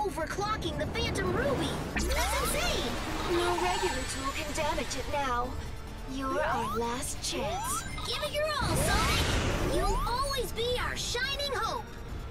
overclocking the Phantom Ruby! That's insane! No regular tool can damage it now. You're our last chance. Give it your all, Sonic! You'll always be our shining hope!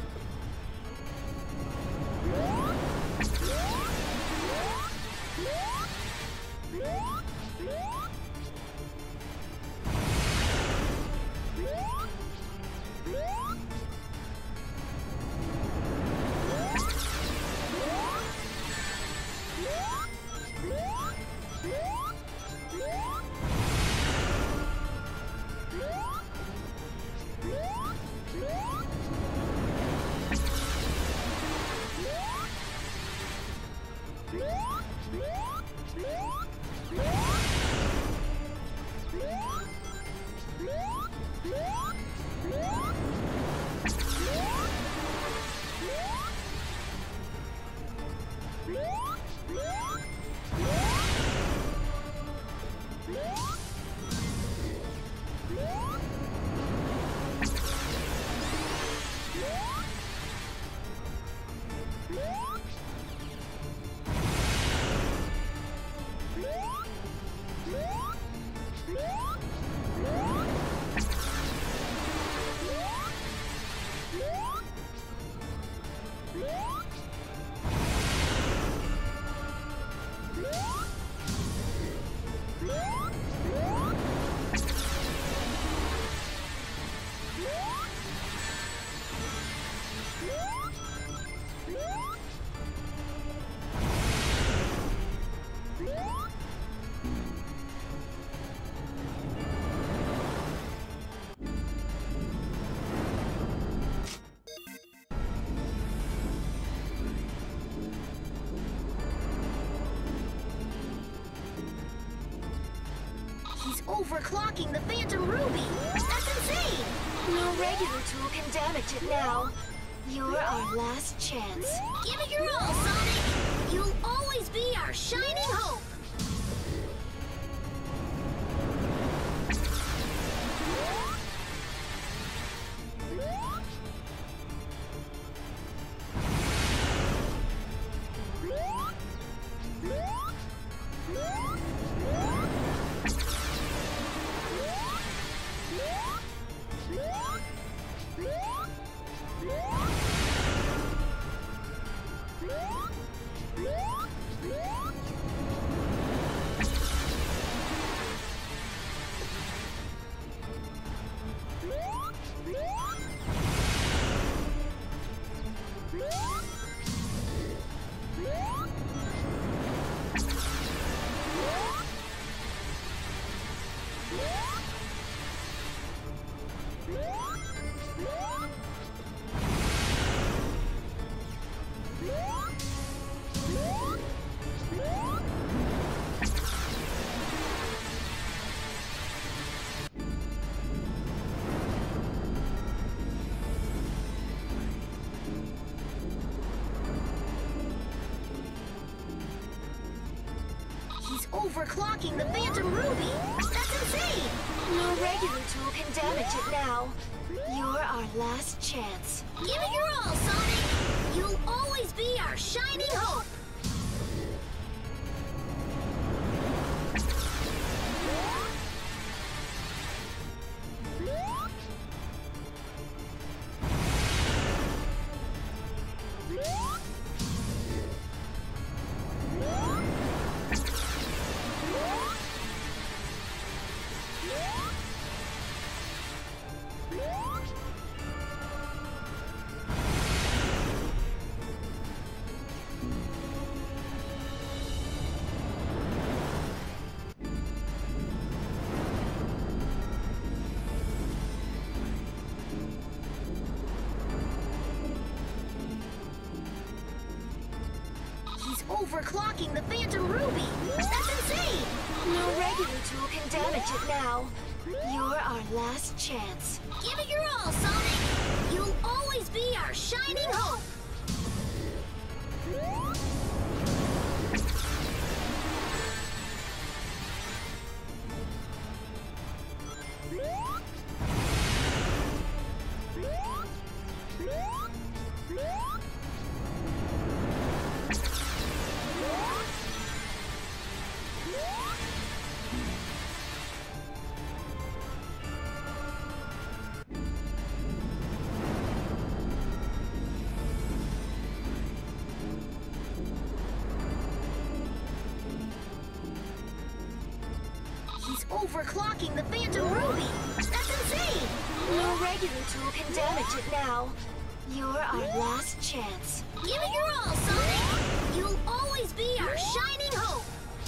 Overclocking the Phantom Ruby! That's insane! No regular tool can damage it now. You're our last chance. Give it your all, Sonic! You'll always be our shining hope! Overclocking the Phantom Ruby! That's insane! No regular tool can damage it now. You're our last chance. Give it your all, Sonic! You'll always be our shining hope! Overclocking the Phantom Ruby! That's insane! No regular tool can damage it now. You're our last chance. Give it your all, Sonic! You'll always be our shining hope! He's overclocking the Phantom Ruby! That's insane! No regular tool can damage it now. You're our last chance. Give it your all, Sonic! You'll always be our shining hope!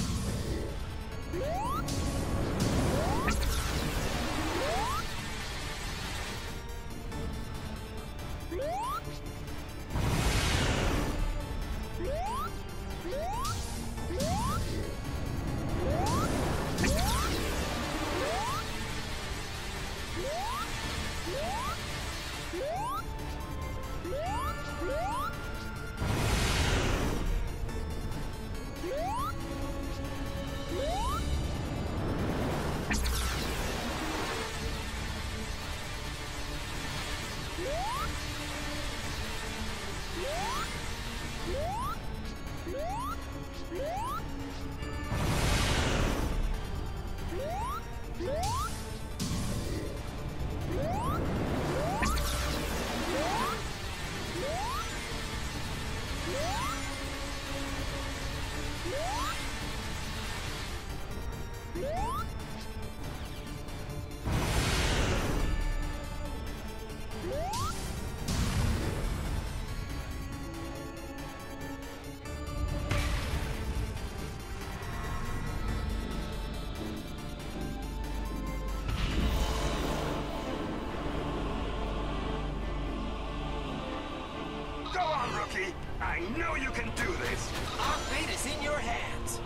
I know you can do this! Our fate is in your hands!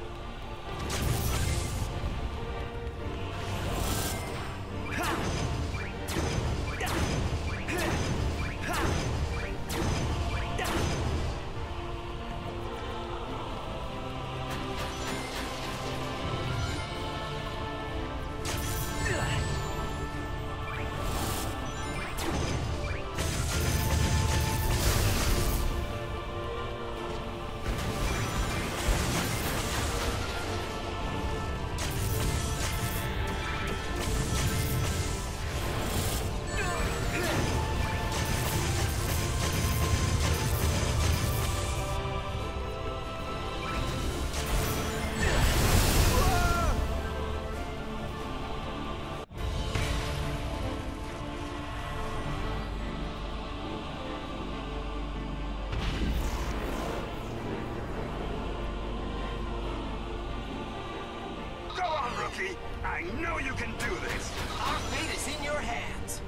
I know you can do this! Our fate is in your hands!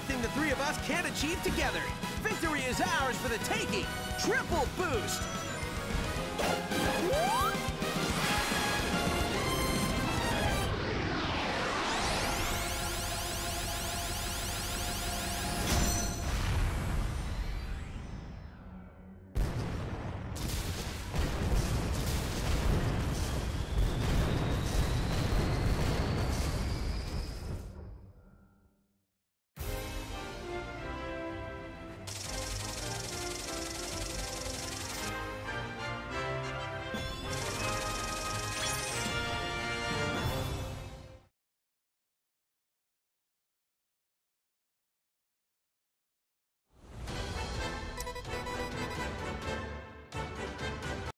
anything the three of us can't achieve together. Victory is ours for the taking. Triple boost!